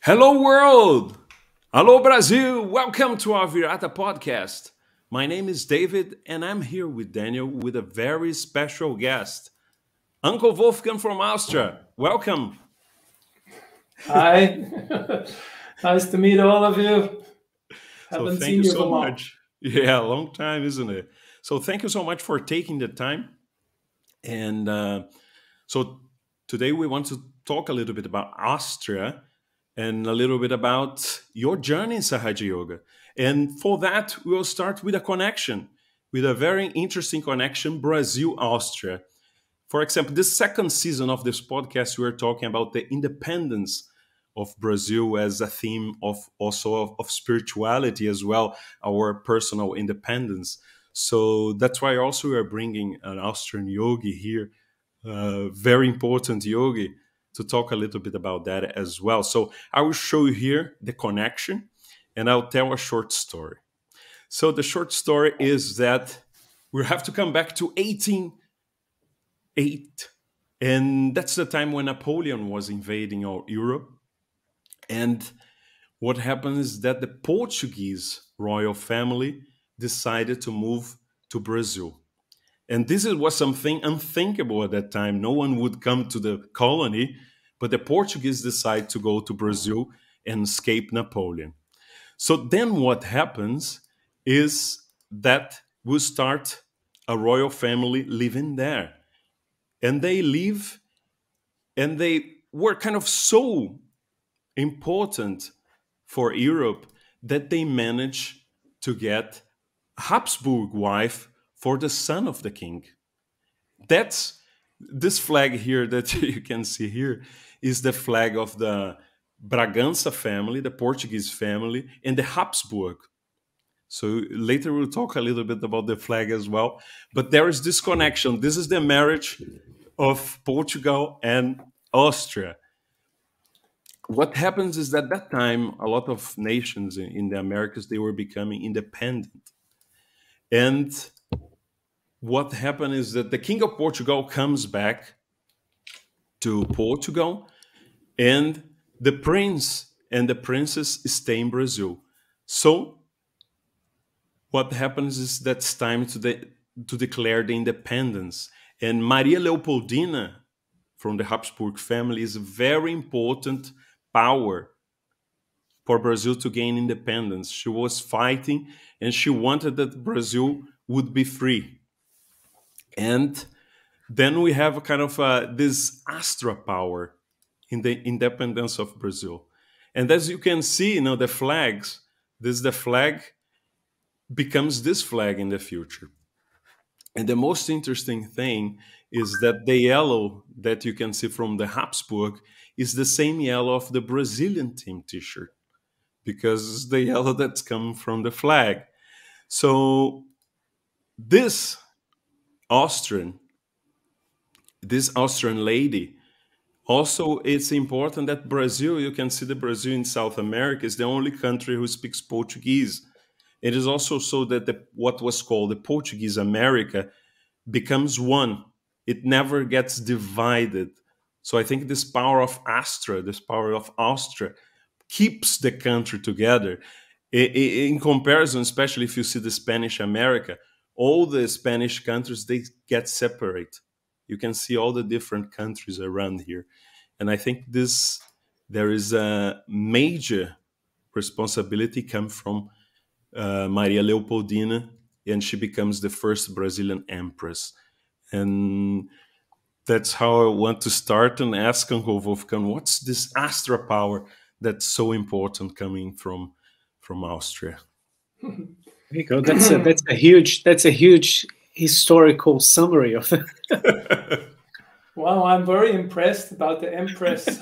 Hello, world! Hello, Brazil! Welcome to our Virata podcast. My name is David, and I'm here with Daniel with a very special guest, Uncle Wolfgang from Austria. Welcome. Hi, nice to meet all of you. So, Haven't thank seen you you so for long. much. Yeah, a long time, isn't it? So, thank you so much for taking the time. And so, today we want to talk a little bit about Austria and a little bit about your journey in Sahaja Yoga. And for that, we will start with a connection, with a very interesting connection, Brazil Austria. For example, this second season of this podcast, we are talking about the independence of Brazil as a theme of also of spirituality as well, our personal independence. So that's why also we are bringing an Austrian yogi here, very important yogi, to talk a little bit about that as well. So I will show you here the connection and I'll tell a short story. So the short story is that we have to come back to 1808. And that's the time when Napoleon was invading all Europe. And what happened is that the Portuguese royal family decided to move to Brazil. And was something unthinkable at that time. No one would come to the colony, but the Portuguese decided to go to Brazil and escape Napoleon. So then what happens is that we start a royal family living there. And they live and they were kind of so important for Europe that they managed to get a Habsburg wife for the son of the king. That's this flag here that you can see here is the flag of the Bragança family, the Portuguese family, and the Habsburg. So later we'll talk a little bit about the flag as well. But there is this connection. This is the marriage of Portugal and Austria. What happens is that that time a lot of nations in the Americas they were becoming independent. And what happened is that the king of Portugal comes back to Portugal, and the prince and the princess stay in Brazil. So what happens is that's time to declare the independence. And Maria Leopoldina from the Habsburg family is a very important power for Brazil to gain independence. She was fighting and she wanted that Brazil would be free. And then we have a kind of this Astra power in the independence of Brazil. And as you can see, the flags, the flag becomes this flag in the future. And the most interesting thing is that the yellow that you can see from the Habsburg is the same yellow of the Brazilian team t-shirt because it's the yellow that's come from the flag. So this Austrian, this Austrian lady, also it's important that Brazil, you can see the Brazil in South America is the only country who speaks Portuguese. It is also so that what was called the Portuguese America becomes one. It never gets divided. So I think this power of Astra, this power of Austria, keeps the country together. In comparison, especially if you see the Spanish America, all the Spanish countries, they get separate. You can see all the different countries around here. And I think there is a major responsibility come from Maria Leopoldina, and she becomes the first Brazilian empress. And that's how I want to start and ask Uncle Wolfgang, what's this Astra power that's so important coming from Austria? There you go. That's a huge historical summary of it. Wow, I'm very impressed about the Empress.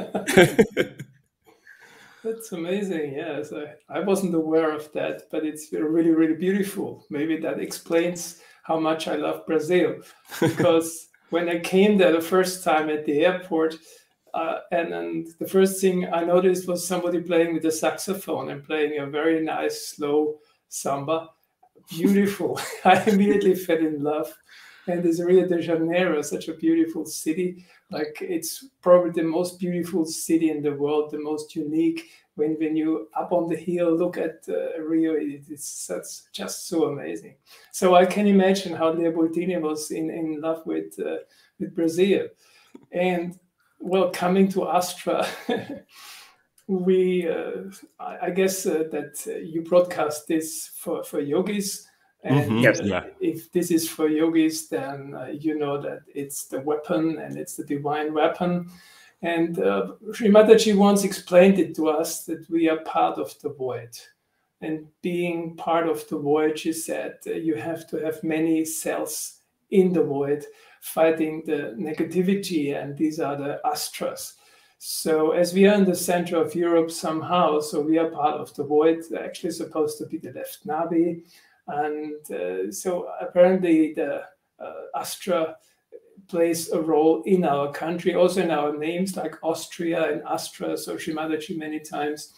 That's amazing. Yes, I wasn't aware of that, but it's really, really beautiful. Maybe that explains how much I love Brazil. Because when I came there the first time at the airport, and the first thing I noticed was somebody playing with a saxophone and playing a very nice, slow samba. Beautiful. I immediately fell in love. And it's Rio de Janeiro, such a beautiful city. Like it's probably the most beautiful city in the world, the most unique. When you up on the hill look at Rio, it's just so amazing. So I can imagine how Leopoldine was in love with Brazil. And well, coming to Astra, we I guess that you broadcast this for yogis. And Yes. Yeah. if this is for yogis, then you know that it's the weapon and it's the divine weapon. And Sri Mataji once explained it to us that we are part of the void. And being part of the void, she said, you have to have many cells in the void fighting the negativity, and these are the astras. So as we are in the center of Europe somehow, so we are part of the void, actually supposed to be the left nabi. And so apparently the astra plays a role in our country, also in our names like Austria and Astra. So Sri Mataji many times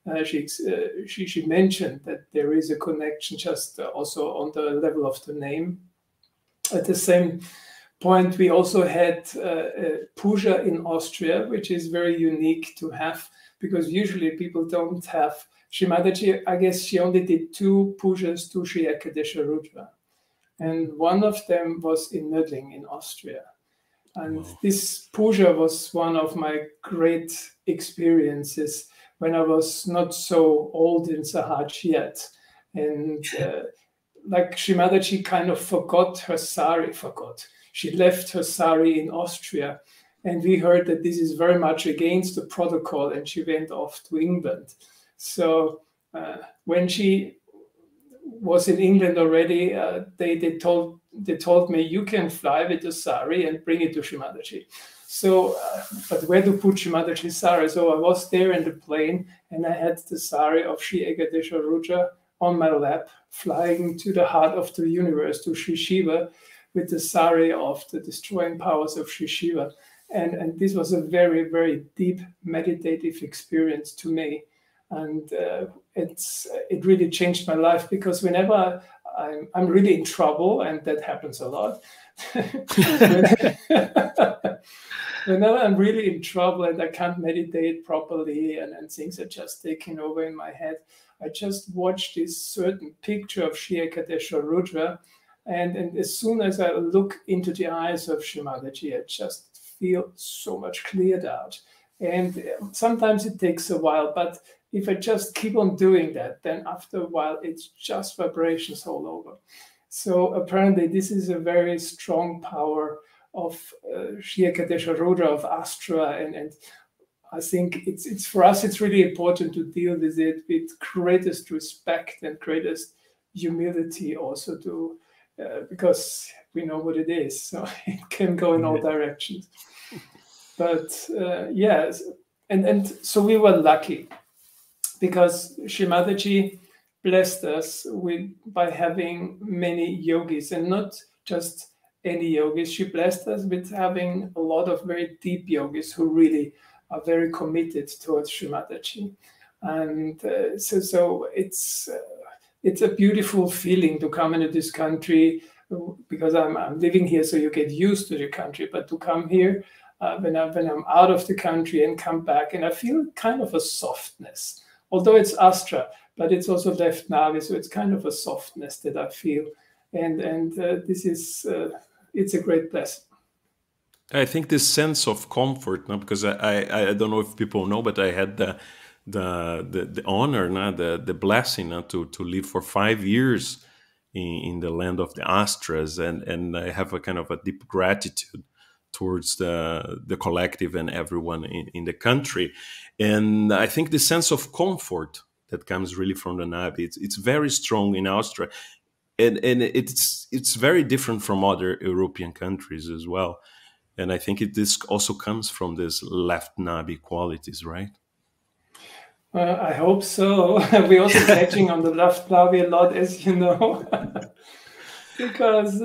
she mentioned that there is a connection just also on the level of the name. At the same point, we also had puja in Austria, which is very unique to have because usually people don't have. Sri Mataji, I guess she only did 2 pujas to Sri Ekadesha Rudra. And one of them was in Mödling in Austria. And this puja was one of my great experiences when I was not so old in Sahaj yet. And like Sri Mataji kind of forgot her sari, She left her sari in Austria. And we heard that this is very much against the protocol, and she went off to England. So when she was in England already, they told me, you can fly with the sari and bring it to Sri Mataji. So, but where to put Sri Mataji's sari? So I was there in the plane, and I had the sari of Sri Ekadesha Rudra on my lap, flying to the heart of the universe, to Sri Shiva, with the sari of the destroying powers of Sri Shiva. And this was a very, very deep meditative experience to me. And it really changed my life, because whenever I'm really in trouble, and that happens a lot, whenever I'm really in trouble and I can't meditate properly and things are just taking over in my head, I just watch this certain picture of Sri Ekadesha Rudra. And as soon as I look into the eyes of Sri Mataji, I just feel so much cleared out. And sometimes it takes a while, but if I just keep on doing that, then after a while, it's just vibrations all over. So apparently this is a very strong power of Sri Ekadesha Rudra, of Astra. And I think it's for us, it's really important to deal with it with greatest respect and greatest humility also to, because we know what it is. So it can go in all directions. But yes, and so we were lucky, because Sri Mataji blessed us by having many yogis, and not just any yogis. She blessed us with having a lot of very deep yogis who really are very committed towards Sri Mataji. And so it's a beautiful feeling to come into this country, because I'm living here, so you get used to the country. But to come here when I'm out of the country and come back, and I feel kind of a softness. Although it's Astra, but it's also left navi, so it's kind of a softness that I feel, and this is it's a great blessing. I think this sense of comfort, no? Because I don't know if people know, but I had the honor, no? the blessing, no? to live for 5 years in the land of the Astras, and I have a kind of a deep gratitude towards the collective and everyone in the country. And I think the sense of comfort that comes really from the Nabi, it's very strong in Austria. And it's very different from other European countries as well. And I think this also comes from this left Nabi qualities, right? I hope so. We're also catching on the left navi a lot, as you know. Because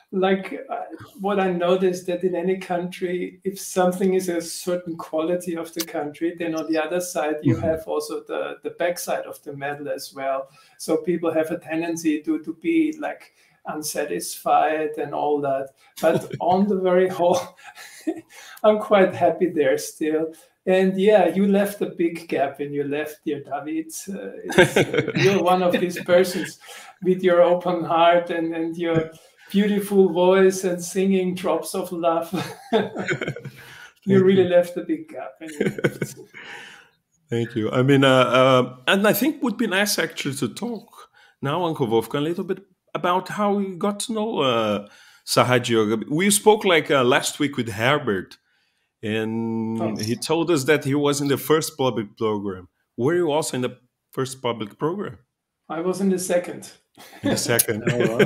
what I noticed, that in any country, if something is a certain quality of the country, then on the other side, you have also the backside of the medal as well. So people have a tendency to be like unsatisfied and all that. But on the very whole, I'm quite happy there still. And yeah, you left a big gap when you left, dear David. You're one of these persons with your open heart and your beautiful voice and singing drops of love. You really left a big gap when you left. Thank you. I mean, and I think it would be nice actually to talk now, Uncle Wolfgang, a little bit about how you got to know Sahaja Yoga. We spoke like last week with Herbert, and he told us that he was in the first public program. Were you also in the first public program? I was in the second. In the second.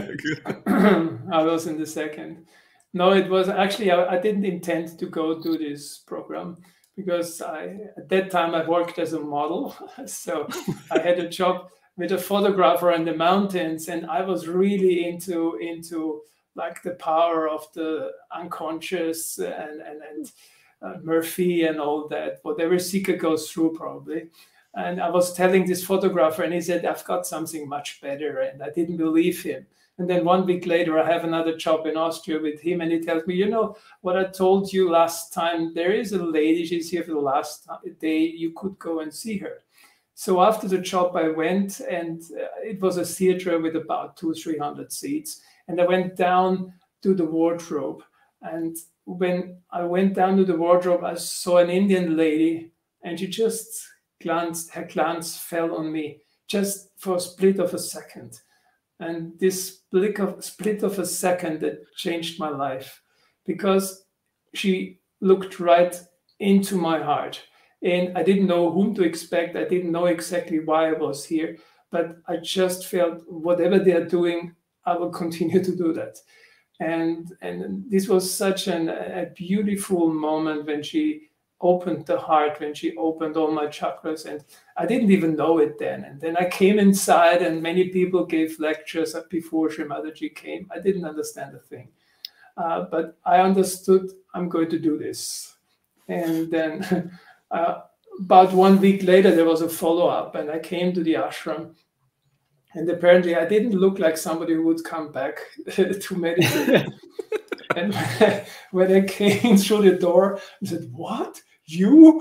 I was in the second. No, it was actually, I didn't intend to go do this program because at that time I worked as a model. So I had a job with a photographer in the mountains, and I was really into like the power of the unconscious and Murphy and all that, whatever seeker goes through probably. And I was telling this photographer, and he said, I've got something much better. And I didn't believe him. And then 1 week later, I have another job in Austria with him. And he tells me, you know, what I told you last time, there is a lady, she's here for the last day, you could go and see her. So after the job, I went, and it was a theater with about 200-300 seats. And I went down to the wardrobe. And when I went down to the wardrobe, I saw an Indian lady, and she just her glance fell on me just for a split of a second. And this split of a second that changed my life, because she looked right into my heart. And I didn't know whom to expect. I didn't know exactly why I was here, but I just felt whatever they are doing, I will continue to do that. And this was such a beautiful moment when she opened the heart, when she opened all my chakras, and I didn't even know it then. And then I came inside, and many people gave lectures before Sri Mataji came. I didn't understand a thing, but I understood I'm going to do this. And then about 1 week later, there was a follow-up, and I came to the ashram. And apparently I didn't look like somebody who would come back to meditate. And when I came through the door, I said, what? You?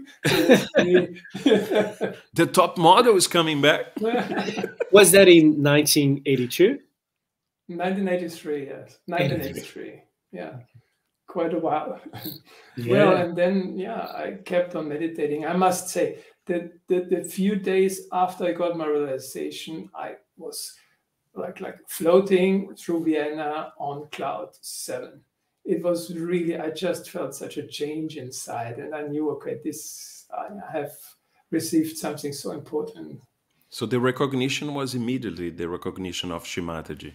The top model is coming back. Was that in 1982? 1983, yes. 1983, yeah. Quite a while. Yeah. Well, and then, yeah, I kept on meditating. I must say that the few days after I got my realization, I was like floating through Vienna on cloud 7. It was really, I just felt such a change inside, and I knew, okay, I have received something so important. So the recognition was immediately the recognition of Sri Mataji.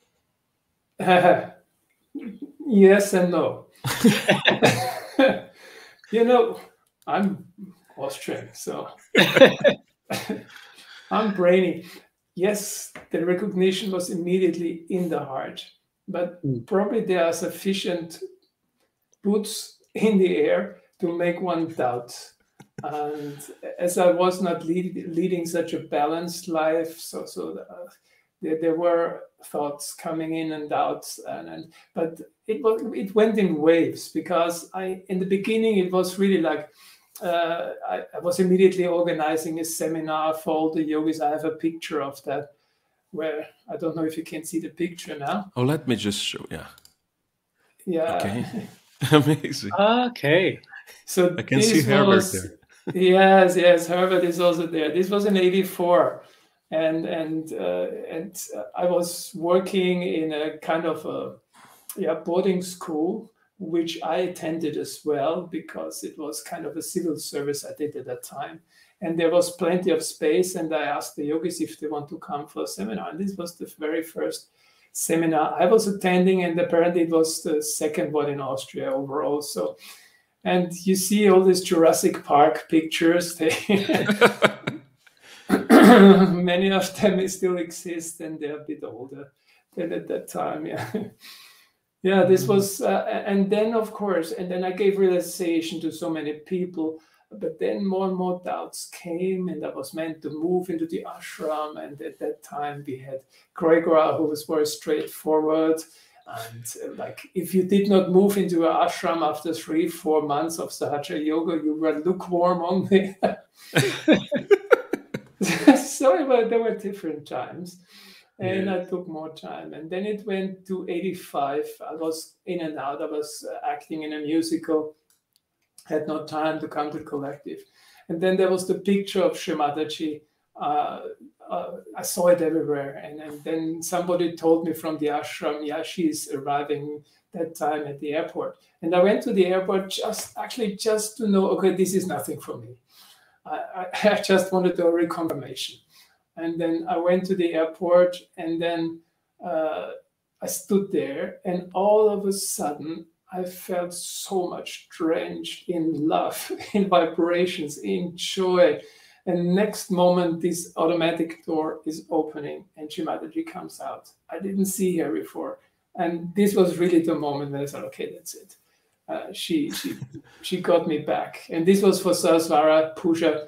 Yes and no. You know, I'm Austrian, so I'm brainy. Yes, the recognition was immediately in the heart, but probably there are sufficient boots in the air to make one doubt. And as I was not leading such a balanced life, there were thoughts coming in and out, but it went in waves, because in the beginning it was really like I was immediately organizing a seminar for all the yogis. I have a picture of that, where I don't know if you can see the picture now. Oh, let me just show. Yeah. Okay. Amazing. Okay. So I can see Herbert there. Yes, Herbert is also there. This was in '84. And I was working in a kind of a boarding school, which I attended as well, because it was kind of a civil service I did at that time. And there was plenty of space, and I asked the yogis if they want to come for a seminar. And this was the very first seminar I was attending, and apparently it was the second one in Austria overall. So, and you see all these Jurassic Park pictures. Many of them still exist, and they're a bit older than at that time. Yeah. This was, and then of course, and then I gave realization to so many people. But then more and more doubts came, and I was meant to move into the ashram. And at that time, we had Gregor, who was very straightforward. And like, if you did not move into an ashram after 3-4 months of Sahaja Yoga, you were lukewarm only. So there were different times. And I took more time. And then it went to 85. I was in and out. I was acting in a musical, had no time to come to the collective. And then there was the picture of Shri Mataji. I saw it everywhere. And then somebody told me from the ashram, yeah, she's arriving that time at the airport. And I went to the airport just to know, okay, this is nothing for me. I just wanted a reconfirmation. And then I went to the airport, and then I stood there, and all of a sudden I felt so much drenched in love, in vibrations, in joy. And next moment, this automatic door is opening, and Shri Mataji comes out. I didn't see her before, and this was really the moment when I said, "Okay, that's it." She got me back. And this was for Saraswara Puja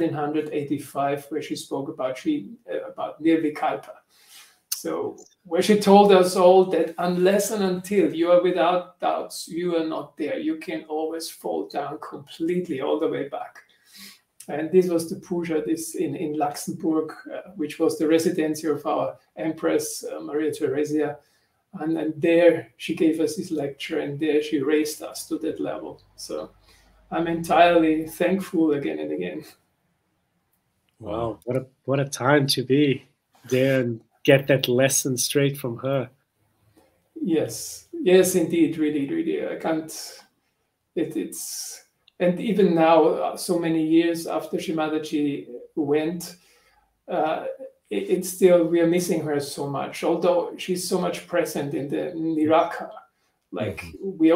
1985, where she spoke about Nirvikalpa. So where she told us all that unless and until you are without doubts, you are not there. You can always fall down completely all the way back. And this was the puja in Luxembourg, which was the residency of our Empress Maria Theresia. And there she gave us this lecture, and there she raised us to that level. So I'm entirely thankful again and again. Wow, what a time to be there and get that lesson straight from her. Yes, indeed, really. I can't. It's and even now, so many years after Shri Mataji went, it's still, we are missing her so much, although she's so much present in the Niraka. Like we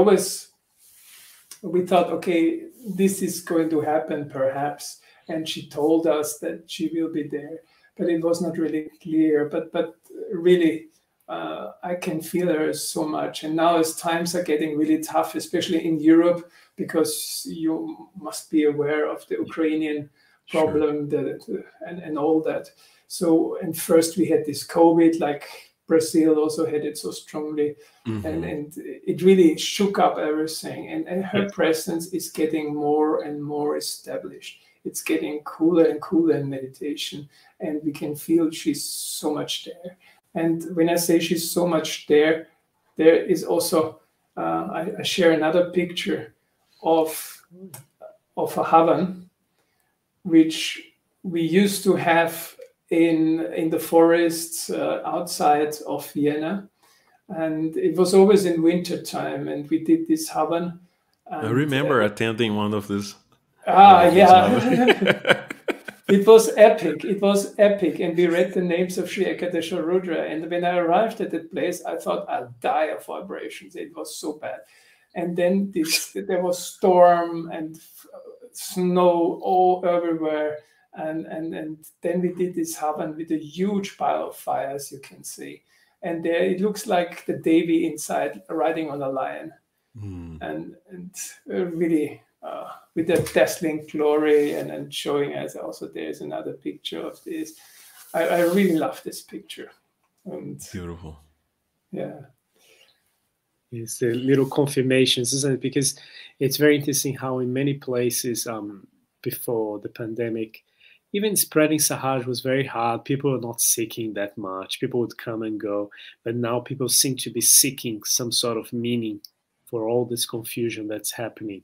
thought, okay, this is going to happen perhaps. And she told us that she will be there, but it was not really clear. But really, I can feel her so much. And now as times are getting really tough, especially in Europe, because you must be aware of the Ukrainian problem and all that. So, and first we had this COVID, like Brazil also had it so strongly, and it really shook up everything. And her presence is getting more and more established. It's getting cooler and cooler in meditation, and we can feel she's so much there. And when I say she's so much there, there is also, I share another picture of a Havan, which we used to have in the forests outside of Vienna, and it was always in winter time, and we did this Havan. I remember attending one of these. Yeah. It was epic. And we read the names of Sri Ekadesha Rudra. And when I arrived at that place, I thought I'll die of vibrations. It was so bad. And then there was storm and snow all everywhere. And then we did this Havan with a huge pile of fire, as you can see. And there it looks like the Devi inside riding on a lion. And really with that dazzling glory, and showing us also there's another picture of this. I really love this picture. And beautiful. Yeah. It's the little confirmations, isn't it? Because it's very interesting how in many places before the pandemic, even spreading Sahaj was very hard. People were not seeking that much. People would come and go. But now people seem to be seeking some sort of meaning for all this confusion that's happening.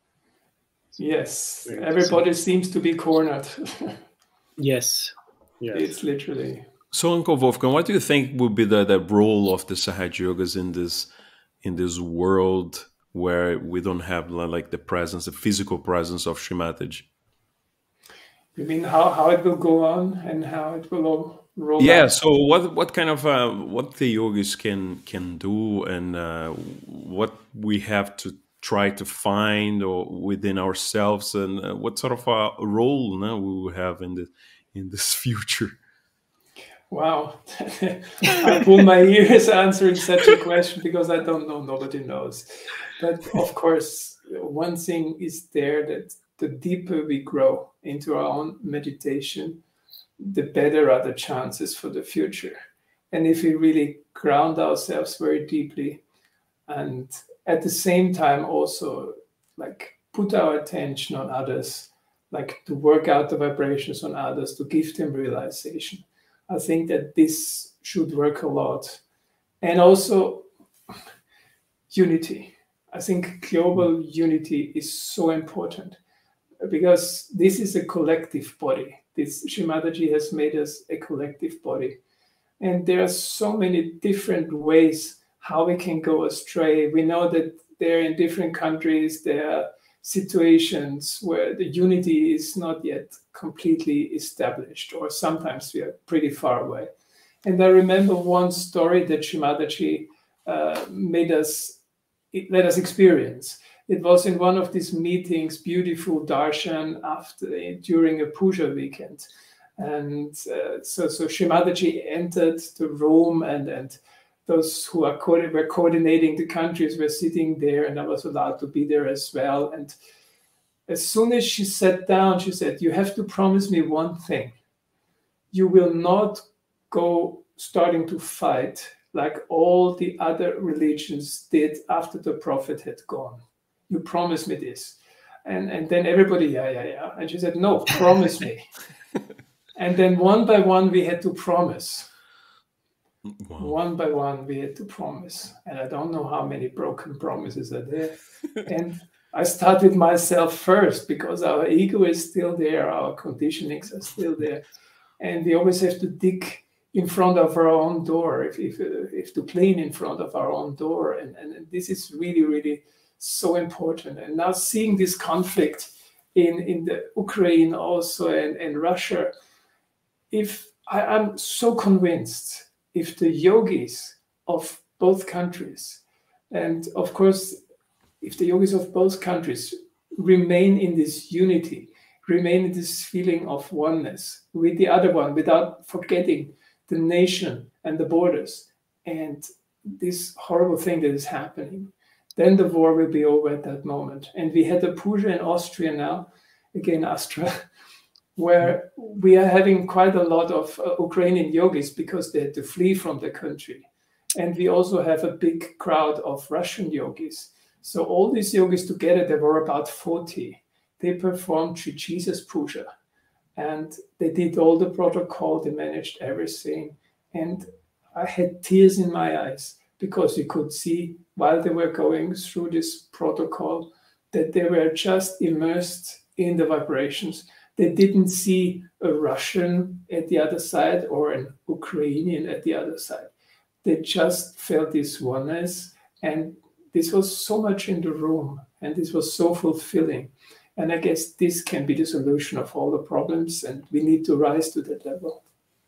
Yes, everybody seems to be cornered. Yes. It's literally. So, Uncle Wolfgang, what do you think would be the role of the Sahaja Yogas in this world where we don't have like the physical presence of Shri Mataji? You mean how it will go on and how it will all roll? Yeah. Out? So what kind of what the yogis can do, and what we have to try to find or within ourselves, and what sort of a role now we will have in this future? Wow, I pull my ears answering such a question because I don't know. Nobody knows. But of course, one thing is there, that the deeper we grow into our own meditation, the better are the chances for the future. And if we really ground ourselves very deeply, and at the same time also like put our attention on others, like to work out the vibrations on others, to give them realization, I think that this should work a lot. And also unity. I think global unity is so important, because this is a collective body. This Shimadaji has made us a collective body. And there are so many different ways how we can go astray. We know that there in different countries, there are situations where the unity is not yet completely established, or sometimes we are pretty far away. And I remember one story that Shimadaji let us experience. It was in one of these meetings, beautiful darshan during a puja weekend. And so Shimadaji entered the room, and those who were coordinating the countries were sitting there, and I was allowed to be there as well. And as soon as she sat down, she said, "You have to promise me one thing. You will not go starting to fight like all the other religions did after the prophet had gone. You promise me this." And then everybody, yeah. And she said, "No, promise me." And then one by one, we had to promise. Wow. One by one, we had to promise. And I don't know how many broken promises are there. And I start with myself first, because our ego is still there, our conditionings are still there. And we always have to dig in front of our own door, if to clean in front of our own door. And this is really, really so important. And now seeing this conflict in the Ukraine also, and Russia, I'm so convinced, if the yogis of both countries, and of course, if the yogis of both countries remain in this unity, remain in this feeling of oneness with the other one, without forgetting the nation and the borders and this horrible thing that is happening, then the war will be over at that moment. And we had a puja in Austria now, again, Astra, where we are having quite a lot of Ukrainian yogis, because they had to flee from the country. And we also have a big crowd of Russian yogis. So all these yogis together, there were about 40. They performed Sri Jesus Puja. And they did all the protocol, they managed everything. And I had tears in my eyes, because you could see while they were going through this protocol that they were just immersed in the vibrations. They didn't see a Russian at the other side or an Ukrainian at the other side. They just felt this oneness, and this was so much in the room, and this was so fulfilling. And I guess this can be the solution of all the problems, and we need to rise to that level.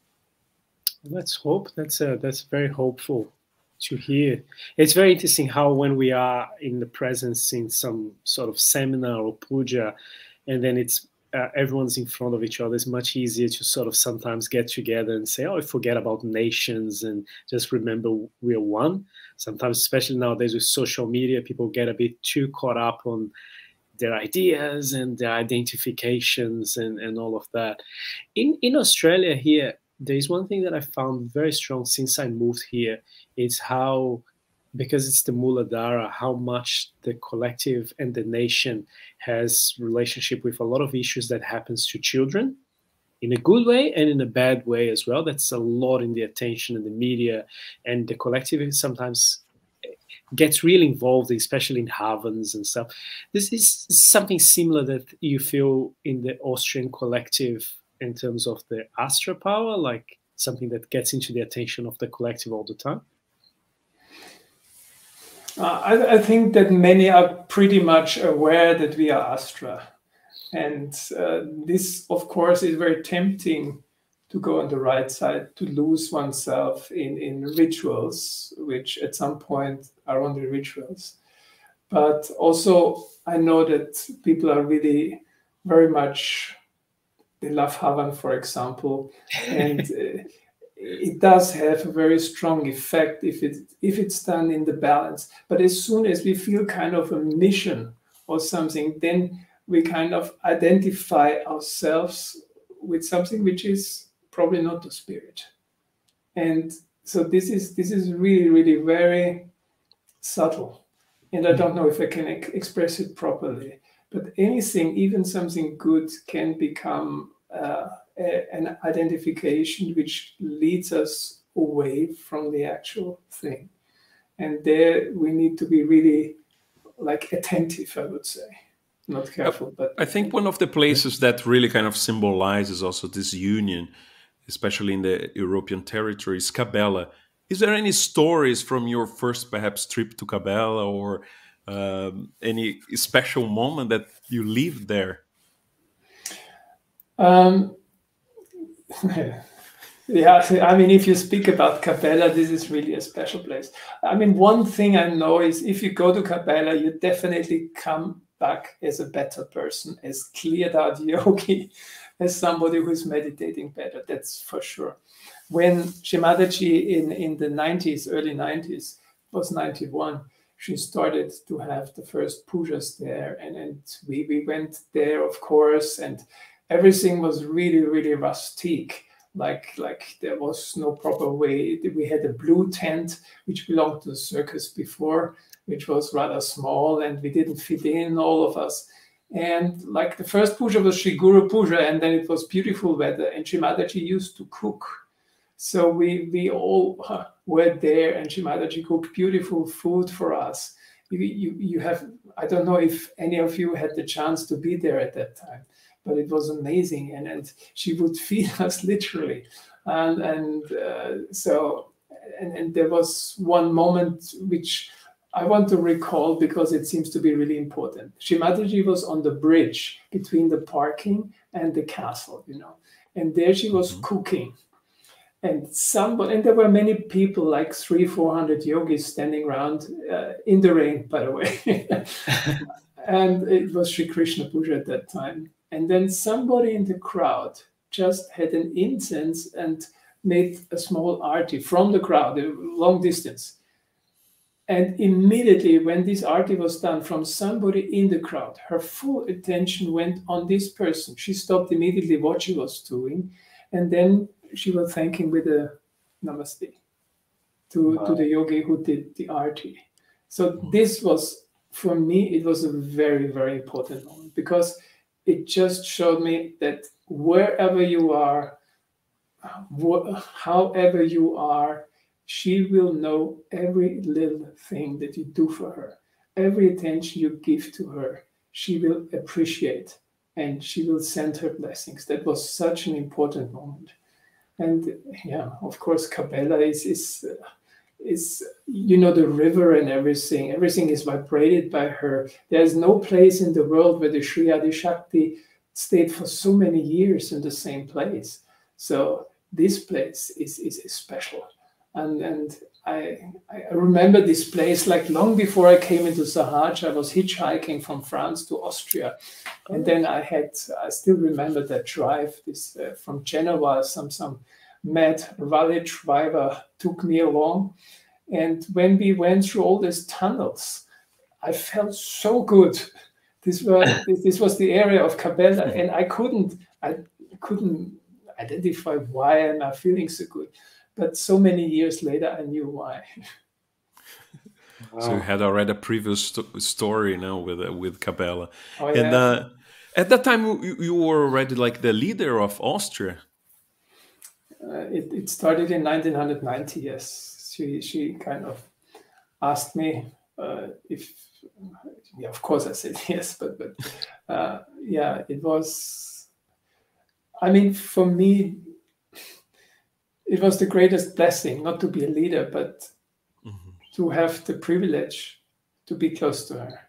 Let's hope. That's very hopeful to hear. It's very interesting how when we are in the presence in some sort of seminar or puja, and then it's everyone's in front of each other, it's much easier to sort of sometimes get together and say, "Oh, forget about nations and just remember we're one." Sometimes, especially nowadays with social media, people get a bit too caught up on their ideas and their identifications and all of that. In Australia here, there is one thing that I found very strong since I moved here, is how, because it's the Muladhara, how much the collective and the nation has relationship with a lot of issues that happens to children, in a good way and in a bad way as well. That's a lot in the attention and the media, and the collective sometimes gets really involved, especially in havans and stuff. This is something similar that you feel in the Austrian collective in terms of the Astra power, like something that gets into the attention of the collective all the time? I think that many are pretty much aware that we are Astra. And this, of course, is very tempting to go on the right side, to lose oneself in rituals, which at some point are only rituals. But also, I know that people are really very much, they love Havan, for example, and it does have a very strong effect if it's done in the balance. But as soon as we feel kind of a mission or something, then we kind of identify ourselves with something which is probably not the spirit. And so this is really, really very subtle. And I don't know if I can express it properly. But anything, even something good, can become an identification which leads us away from the actual thing. And there we need to be really like attentive, I would say. Not careful, but I think one of the places that really kind of symbolizes also this union, especially in the European territory, is Cabela. Is there any stories from your first perhaps trip to Cabela, or any special moment that you lived there? Yeah, I mean, if you speak about Cabela, this is really a special place. I mean, one thing I know is if you go to Cabela, you definitely come back as a better person, as cleared out yogi, as somebody who's meditating better. That's for sure. When Shimadaji in the 90s, early 90s, was 91, she started to have the first pujas there. And we went there, of course, and everything was really, really rustic. Like there was no proper way. We had a blue tent, which belonged to the circus before, which was rather small, and we didn't fit in, all of us. And like the first puja was Shri Guru Puja, and then it was beautiful weather, and Shimadaji used to cook. So we all were there, and Shimadaji cooked beautiful food for us. You have, I don't know if any of you had the chance to be there at that time, but it was amazing, and she would feed us literally, and there was one moment which I want to recall because it seems to be really important. Shimadaji was on the bridge between the parking and the castle, and there she was cooking, and there were many people, like 300-400 yogis standing around in the rain, by the way, and it was Sri Krishna Puja at that time. And then somebody in the crowd just had an incense and made a small arti from the crowd, a long distance. And immediately when this arti was done from somebody in the crowd, her full attention went on this person. She stopped immediately what she was doing. And then she was thanking with a namaste to the yogi who did the arti. So this was, for me, it was a very, very important moment, because it just showed me that wherever you are, however you are, she will know every little thing that you do for her. Every attention you give to her, she will appreciate, and she will send her blessings. That was such an important moment. And yeah, of course, Cabela is the river and everything. Everything is vibrated by her. There's no place in the world where the Sri Adi Shakti stayed for so many years in the same place. So this place is special. And I remember this place like long before I came into Sahaja. I was hitchhiking from France to Austria. And then I still remember that drive from Genoa. Some mad rally driver took me along. And when we went through all these tunnels, I felt so good. This was the area of Cabela, and I couldn't identify why am I feeling so good. But so many years later, I knew why. Wow. So you had already a previous story now with Cabela. Oh, yeah. And at that time, you were already like the leader of Austria. It started in 1990, yes. She kind of asked me if, yeah, of course I said yes, but yeah, it was, I mean, for me, it was the greatest blessing not to be a leader, but to have the privilege to be close to her.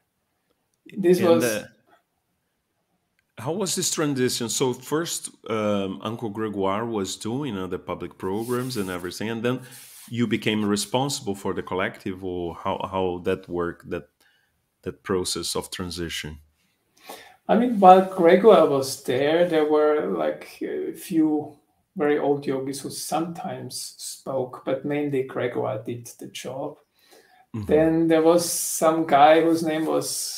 How was this transition? So first, Uncle Gregoire was doing the public programs and everything, and then you became responsible for the collective, or how that worked, that process of transition? I mean, while Gregoire was there were like a few very old yogis who sometimes spoke, but mainly Gregoire did the job. Then there was some guy whose name was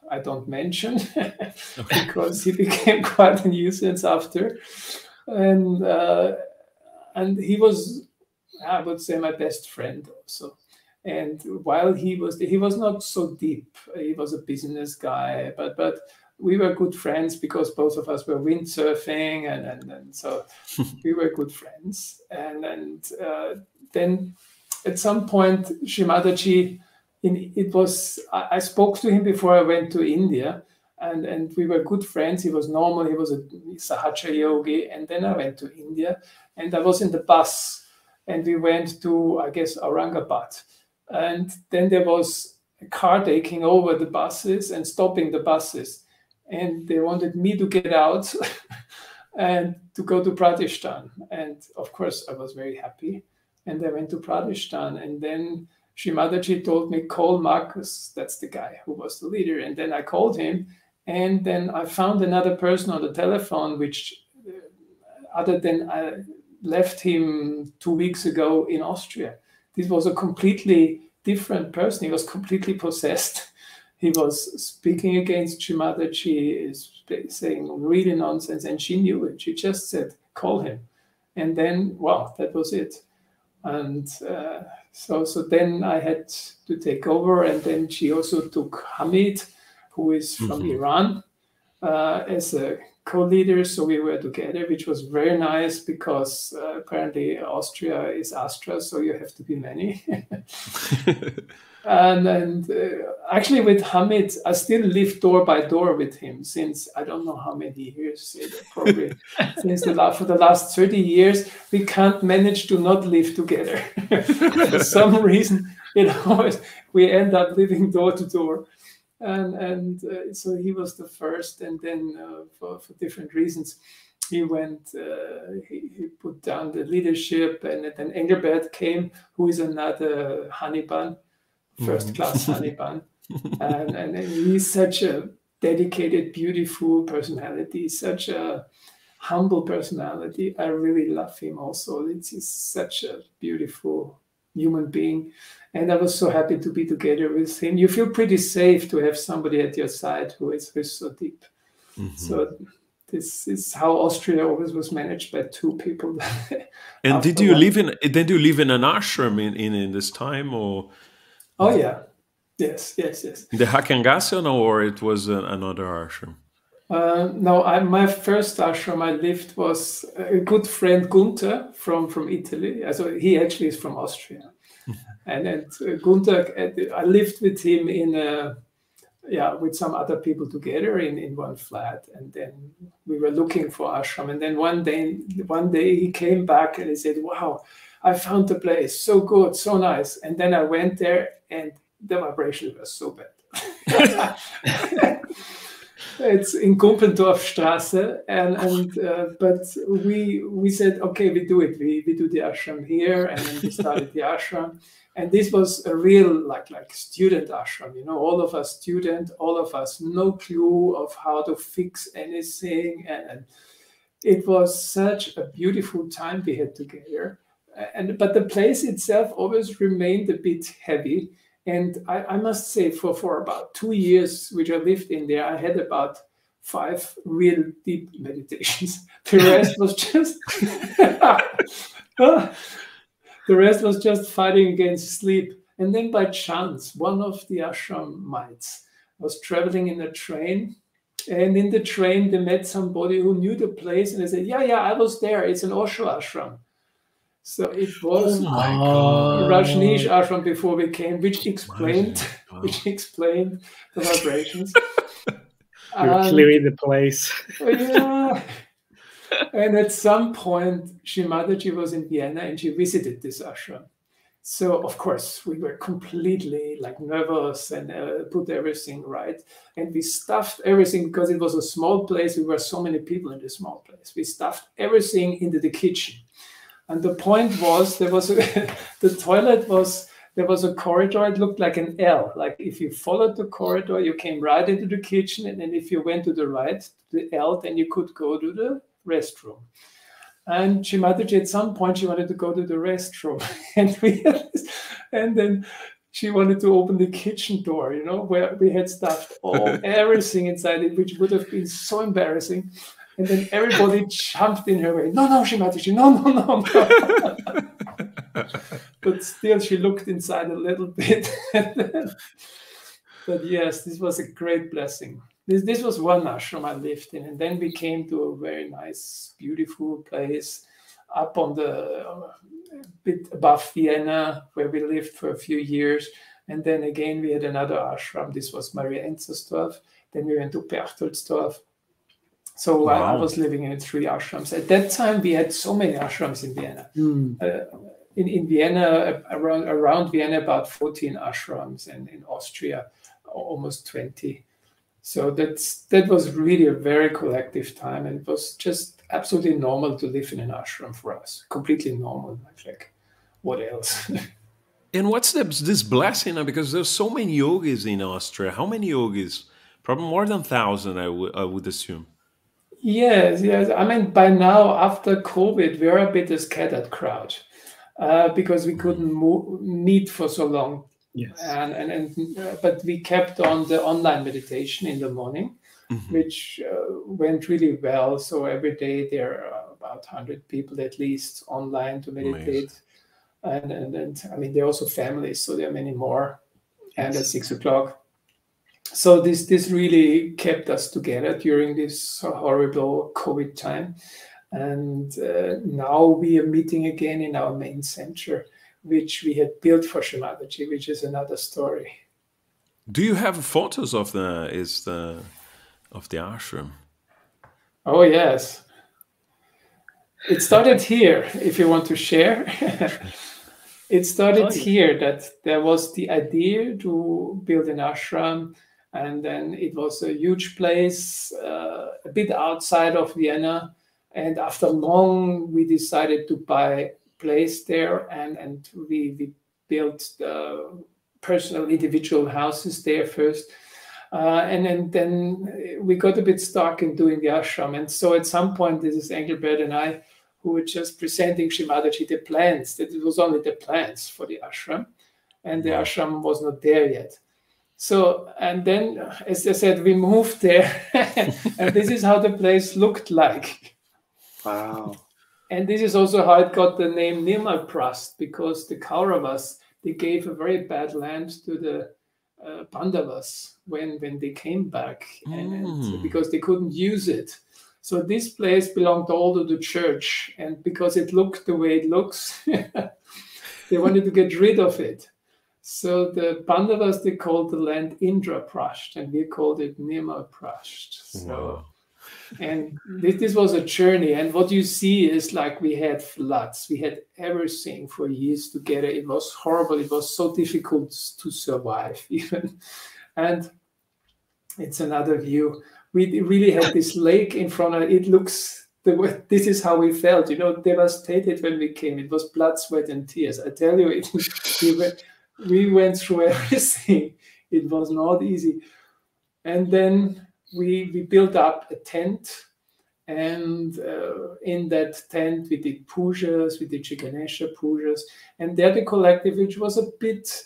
I don't mention Okay. because he became quite a nuisance after. And he was, I would say, my best friend also. And while he was not so deep. He was a business guy, but we were good friends because both of us were windsurfing, and so we were good friends. And then at some point, Shimadaji, I spoke to him before I went to India, and we were good friends. He was normal. He was a Sahaja Yogi. And then I went to India, and I was in the bus, and we went to, I guess, Aurangabad. And then there was a car taking over the buses and stopping the buses. And they wanted me to get out and to go to Pradestan. And of course, I was very happy. And I went to Pradestan. And then Shimadaji told me, call Marcus. That's the guy who was the leader. And then I called him. And then I found another person on the telephone, which, other than I left him 2 weeks ago in Austria. This was a completely different person. He was completely possessed. He was speaking against Shimadaji, saying really nonsense, and she knew it. She just said, call him. And then, wow, that was it. And so then I had to take over. And then she also took Hamid, who is from Iran, as a co-leader. So we were together, which was very nice because apparently Austria is Astra, so you have to be many. And actually with Hamid, I still live door by door with him since I don't know how many years, probably since for the last 30 years, we can't manage to not live together. For some reason, we end up living door to door. And so he was the first, and then for different reasons, he went. He put down the leadership, and then Engelbert came, who is another Haniban, first class Haniban, and he's such a dedicated, beautiful personality, such a humble personality. I really love him. Also, he's such a beautiful human being. And I was so happy to be together with him. You feel pretty safe to have somebody at your side who's so deep. So this is how Austria always was managed, by two people. And did you live in an ashram in this time, or? Oh yeah, yes. In the HACKL, or it was another ashram? No, my first ashram I lived was a good friend, Gunther, from Italy. So he actually is from Austria. And Gunther, I lived with him with some other people together in one flat. And then we were looking for ashram. And then one day he came back and he said, wow, I found the place. So good, so nice. And then I went there and the vibration was so bad. It's in Gumpendorfstraße, but we said, okay, we do it. We do the ashram here, and then we started the ashram. And this was a real like student ashram, all of us student, all of us no clue of how to fix anything, and it was such a beautiful time we had together. But the place itself always remained a bit heavy. And I must say, for about 2 years, which I lived in there, I had about 5 real deep meditations. The rest was just fighting against sleep. And then by chance, one of the ashram mates was traveling in a train. And in the train, they met somebody who knew the place. And they said, yeah, I was there. It's an Osho ashram. So it was Rajneesh ashram before we came, which explained the vibrations. You're clearing the place. Yeah. And at some point, Shimadaji was in Vienna and she visited this ashram. So of course we were completely nervous and put everything right. And we stuffed everything because it was a small place. We were so many people in this small place. We stuffed everything into the kitchen. And the point was, there was a corridor. It looked like an L. Like if you followed the corridor, you came right into the kitchen. And then if you went to the right, the L, then you could go to the restroom. And Shimadaji, at some point, she wanted to go to the restroom. And then she wanted to open the kitchen door, you know, where we had stuffed everything inside it, which would have been so embarrassing. And then everybody jumped in her way. No, no, Shimataji, no, no, no, no. But still, she looked inside a little bit. But yes, this was a great blessing. This was one ashram I lived in. And then we came to a very nice, beautiful place up on the bit above Vienna, where we lived for a few years. And then again, we had another ashram. This was Maria Enzersdorf. Then we went to Berchtoldsdorf. So I was living in 3 ashrams. At that time, we had so many ashrams in Vienna. In Vienna, around Vienna, about 14 ashrams, and in Austria, almost 20. So that was really a very collective time, and it was just absolutely normal to live in an ashram for us. Completely normal. Like what else? And what's this blessing? Because there's so many yogis in Austria. How many yogis? Probably more than 1,000, I would assume. Yes. I mean, by now, after COVID, we're a bit a scattered crowd because we couldn't meet for so long. Yes. But we kept on the online meditation in the morning, which went really well. So every day there are about 100 people at least online to meditate. And I mean, there are also families, so there are many more. And at 6 o'clock. So this really kept us together during this horrible COVID time. And now we are meeting again in our main center, which we had built for Shimataji, which is another story. Do you have photos of the ashram? Oh, yes. It started here, if you want to share. It started here, that there was the idea to build an ashram, and then it was a huge place, a bit outside of Vienna. And after long, we decided to buy place there, and we built personal individual houses there first. And then we got a bit stuck in doing the ashram. And so at some point, this is Engelbert and I, who were just presenting Shimataji the plans, that it was only the plans for the ashram, and the ashram was not there yet. So, and then, as I said, we moved there, and this is how the place looked like. Wow. And this is also how it got the name Nirmalprast, because the Kauravas, they gave a very bad land to the Pandavas when they came back, and because they couldn't use it. So this place belonged all to the church, and because it looked the way it looks, they wanted to get rid of it. So the Pandavas, they called the land Indraprasth, and we called it Nirmalprast. So, and this was a journey. And what you see is like we had floods. We had everything for years together. It was horrible. It was so difficult to survive even. And it's another view. We really had this lake in front of it. It looks, this is how we felt, you know, devastated when we came. It was blood, sweat, and tears. I tell you, we went through everything. It was not easy. And then we built up a tent. And in that tent, we did pujas, we did Ganesha pujas. And there the collective, which was a bit,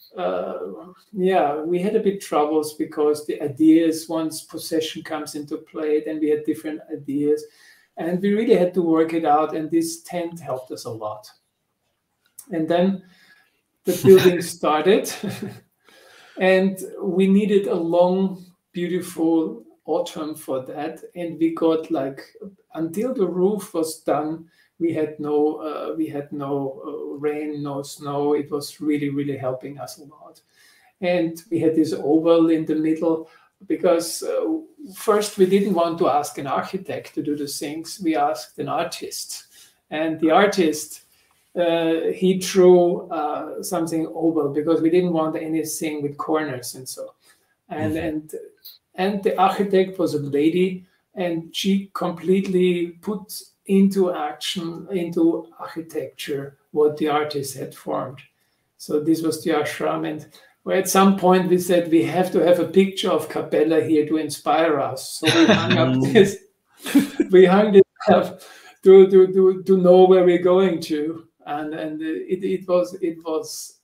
we had a bit troubles because the ideas, once possession comes into play, then we had different ideas. And we really had to work it out. And this tent helped us a lot. And then the building started. And we needed a long, beautiful autumn for that. And we got like, until the roof was done, we had no rain, no snow. It was really, really helping us a lot. And we had this oval in the middle because first we didn't want to ask an architect to do the things. We asked an artist. And the artist, he drew something oval because we didn't want anything with corners and so. And the architect was a lady, and she completely put into action, into architecture, what the artist had formed. So this was the ashram. And at some point we said, we have to have a picture of Capella here to inspire us. So we hung up this, we hung this up to know where we're going to. And it was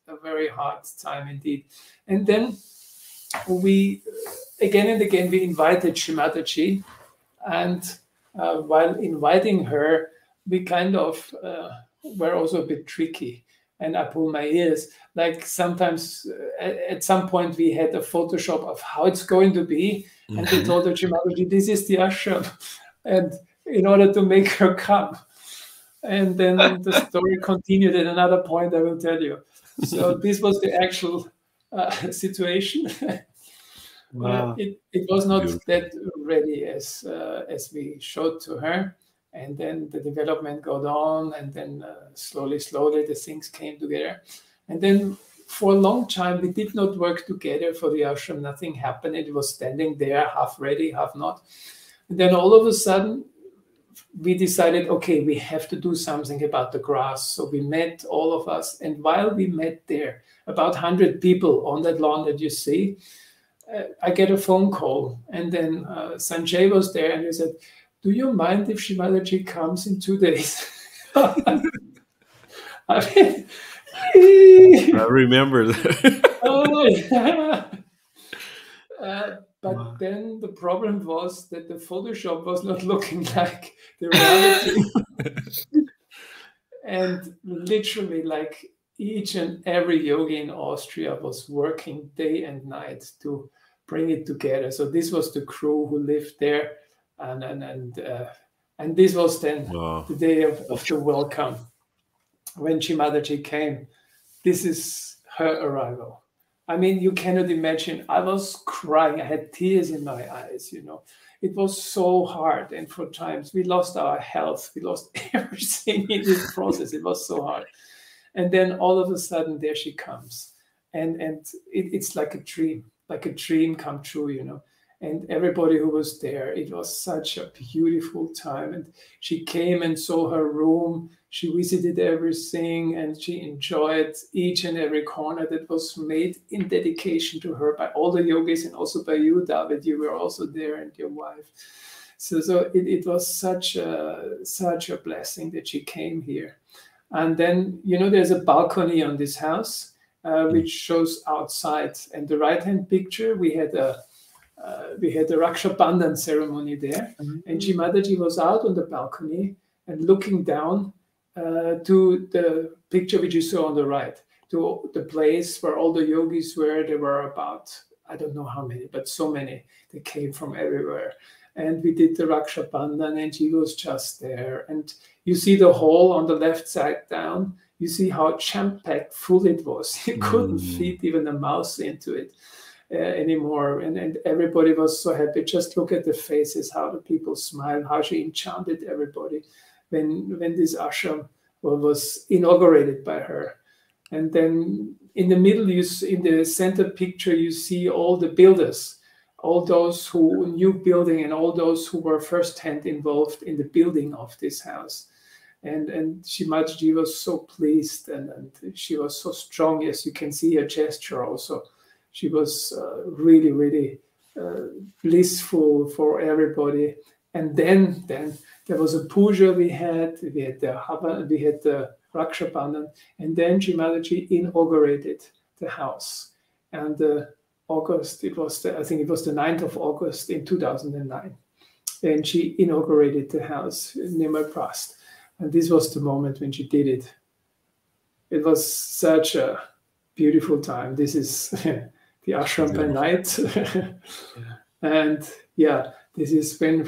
a very hard time indeed. And then we, again and again, we invited Shimadaji, and while inviting her, we kind of were also a bit tricky. And I pull my ears. Like sometimes, at some point, we had a Photoshop of how it's going to be, and we told her, Shimadaji, this is the ashram, and in order to make her come. And then the story continued at another point, I will tell you. So this was the actual situation. Wow. It was not Beautiful. that ready as we showed to her. And then the development got on, and then slowly the things came together. And then for a long time, we did not work together for the ashram. Nothing happened. It was standing there, half ready, half not. And then all of a sudden, we decided, okay, we have to do something about the grass. So we met, all of us. And while we met there, about 100 people on that lawn that you see, I get a phone call. And then Sanjay was there, and he said, do you mind if Shimadaji comes in 2 days? I mean, I remember that. oh, yeah. But Wow. then the problem was that the Photoshop was not looking like the reality. And literally, like each and every yogi in Austria was working day and night to bring it together. So this was the crew who lived there. And this was then Wow. the day of the welcome when Shimadaji came. This is her arrival. I mean, you cannot imagine. I was crying. I had tears in my eyes, you know. It was so hard. And for times we lost our health. We lost everything in this process. It was so hard. And then all of a sudden, there she comes. And it's like a dream come true, you know. And everybody who was there, it was such a beautiful time. And she came and saw her room. She visited everything, and she enjoyed each and every corner that was made in dedication to her by all the yogis, and also by you, David. You were also there, and your wife. So it was such a blessing that she came here. And then, you know, there's a balcony on this house, which shows outside. And the right-hand picture, we had a Raksha Bandhan ceremony there, and Shimadaji was out on the balcony and looking down to the picture which you saw on the right, to the place where all the yogis were. There were about, I don't know how many, but so many. They came from everywhere. And we did the Raksha Bandhan, and she was just there. And you see the hall on the left side down. You see how jam-packed full it was. You couldn't fit even a mouse into it anymore. And everybody was so happy. Just look at the faces, how the people smiled, how she enchanted everybody when this ashram was inaugurated by her. And then in the middle, in the center picture, you see all the builders, all those who knew building, and all those who were firsthand involved in the building of this house. And Shimadaji was so pleased, and she was so strong. Yes, you can see her gesture also. She was really, really blissful for everybody. And then there was a puja we had the Raksha Bandhan, and then Shimadaji inaugurated the house. And August, I think it was the 9th of August in 2009. And she inaugurated the house in Nimmerprast. And this was the moment when she did it. It was such a beautiful time. This is the ashram by night. And yeah, this is when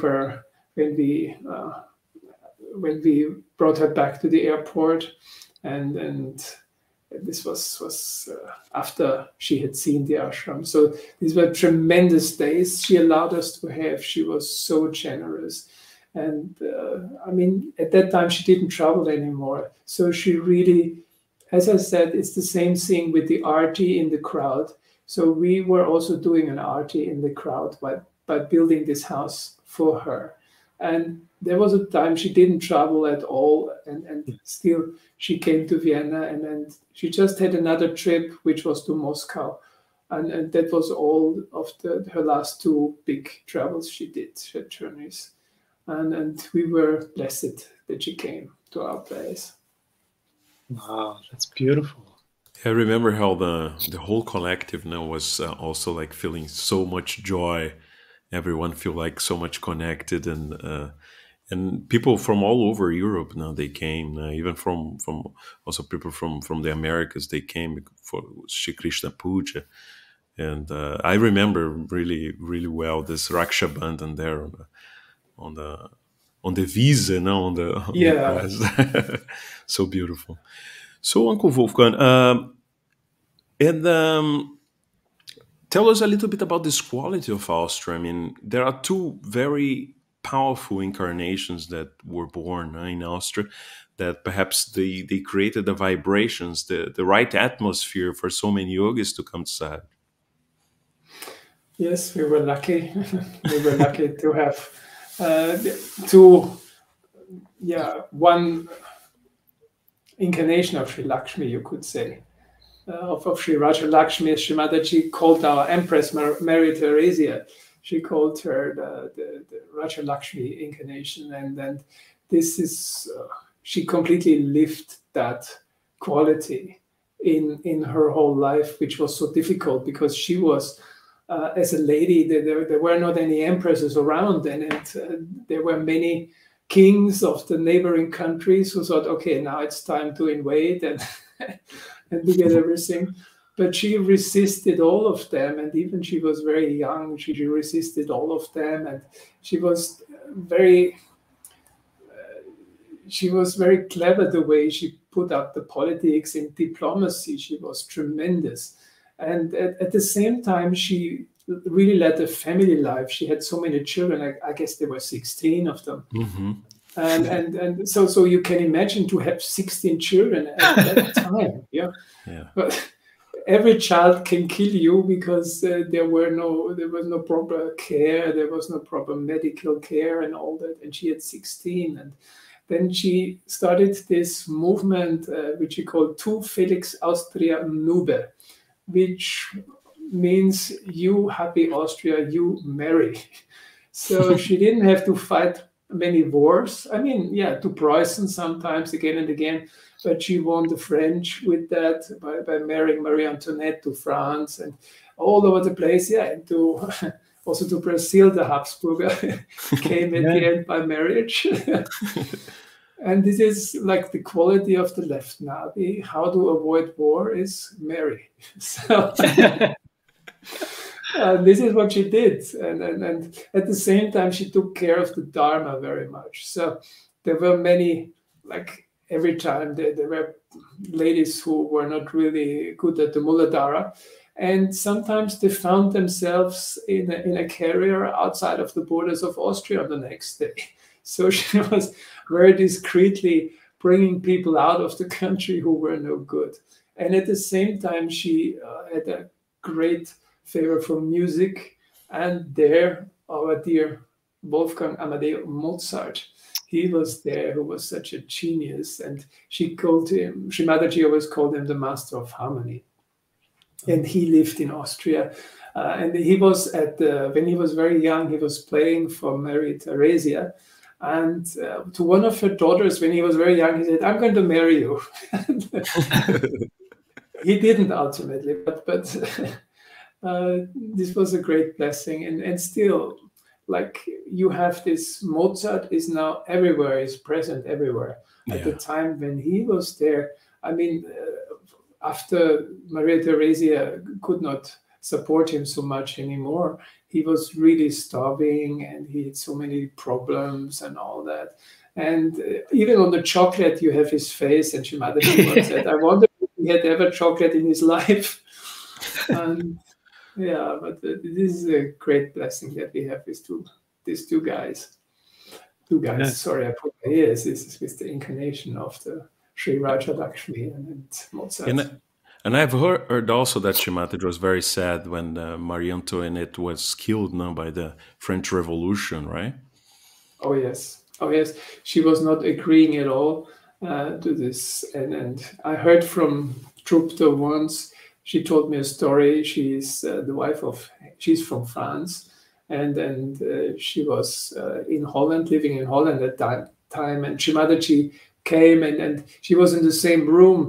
we brought her back to the airport, and this was after she had seen the ashram. So these were tremendous days she allowed us to have. She was so generous. And I mean, at that time, she didn't travel anymore. So she really, as I said, it's the same thing with the arti in the crowd. So we were also doing an arti in the crowd by building this house for her. And there was a time she didn't travel at all, and still she came to Vienna, and then she just had another trip, which was to Moscow. And that was all of her last 2 big travels she did, her journeys. And we were blessed that she came to our place. Wow, that's beautiful. I remember how the whole collective now was also like feeling so much joy. Everyone feel like so much connected, and people from all over Europe now they came, even from also people from the Americas they came for Shri Krishna Puja, and I remember really well this Raksha Bandhan there on the on the visa, no, on the Yeah. crest. So beautiful. So Uncle Wolfgang, and tell us a little bit about this quality of Austria. I mean, there are two very powerful incarnations that were born in Austria that perhaps they created the vibrations, the right atmosphere for so many yogis to come to Sahaja. Yes, we were lucky. We were lucky to have two, one incarnation of Sri Lakshmi, you could say, of Sri Raja Lakshmi, as Sri Mataji called our Empress Mary Theresia. She called her the Raja Lakshmi incarnation, and then this is she completely lived that quality in her whole life, which was so difficult because she was. As a lady, there were not any empresses around, and there were many kings of the neighboring countries who thought, okay, now it's time to invade and and to get everything. But she resisted all of them, and even she was very young. She resisted all of them, and she was very clever the way she put up the politics in diplomacy. She was tremendous. And at the same time, she really led a family life. She had so many children. I guess there were 16 of them. Mm-hmm. And so you can imagine to have 16 children at that time. Yeah. But every child can kill you because there was no proper care. There was no proper medical care and all that. And she had 16. And then she started this movement, which she called Tu Felix Austria Nube, which means you happy Austria, you marry. So she didn't have to fight many wars. I mean, yeah, to Preußen sometimes again and again, but she won the French with that by marrying Marie Antoinette to France and all over the place. Yeah, and also to Brazil, the Habsburger came at the end by marriage. And this is like the quality of the left now. How to avoid war is marry. So this is what she did. And at the same time, she took care of the Dharma very much. So there were many, like every time, there were ladies who were not really good at the Muladhara. And sometimes they found themselves in a carrier outside of the borders of Austria the next day. So she was very discreetly bringing people out of the country who were no good. And at the same time, she had a great favor for music. And there, our dear Wolfgang Amadeus Mozart, he was there, who was such a genius. And she called him, Sri Mataji always called him the master of harmony. And he lived in Austria. And he was when he was very young, he was playing for Mary Theresia. And to one of her daughters, when he was very young, he said, "I'm going to marry you." He didn't ultimately, but this was a great blessing. And still, like you have this, Mozart is now everywhere, is present everywhere. At the time when he was there, I mean, after Maria Theresia could not support him so much anymore, he was really starving and he had so many problems and all that. And even on the chocolate, you have his face. And Shimada said, "I wonder if he had ever chocolate in his life." And yeah, but this is a great blessing that we have with these two guys. Yes. Sorry, I put my ears. This is with the incarnation of the Sri Raja Lakshmi and Mozart. And I've heard also that Shimataji was very sad when Marie Antoinette was killed now by the French Revolution, right? Oh yes. She was not agreeing at all to this. And I heard from Trupta once. She told me a story. She's the wife of. She's from France, and she was in Holland, living in Holland at that time. And Shimataji came and she was in the same room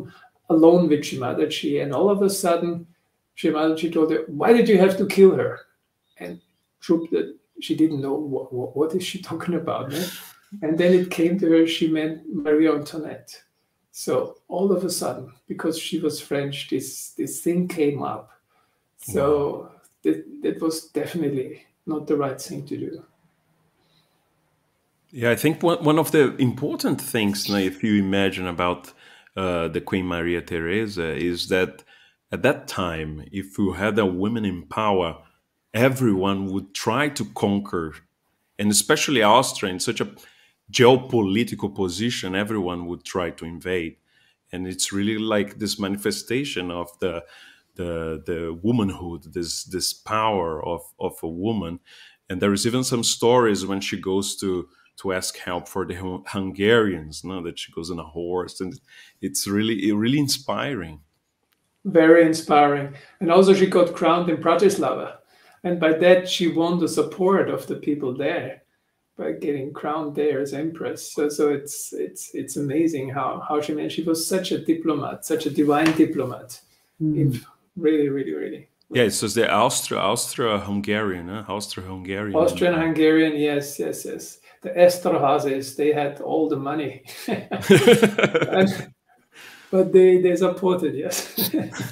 alone with Shimadaji, and all of a sudden, Shimadaji told her, "Why did you have to kill her?" And she didn't know what is she talking about. Eh? And then it came to her, she meant Marie Antoinette. So all of a sudden, because she was French, this thing came up. So that was definitely not the right thing to do. Yeah, I think one of the important things, now, if you imagine about the Queen Maria Theresa, is that at that time, if you had a woman in power, everyone would try to conquer, and especially Austria, in such a geopolitical position, everyone would try to invade. And it's really like this manifestation of the womanhood, this power of a woman. And there is even some stories when she goes to ask help for the Hungarians, no, that she goes on a horse, and it's really inspiring. Very inspiring. And also she got crowned in Bratislava. And by that she won the support of the people there by getting crowned there as empress. So it's amazing how she managed. She was such a diplomat, such a divine diplomat. Really, really, really. Yeah, so it's the Austro-Hungarian, Austro-Hungarian. Austrian-Hungarian, yes. The Esterhazes, they had all the money. But they supported, yes.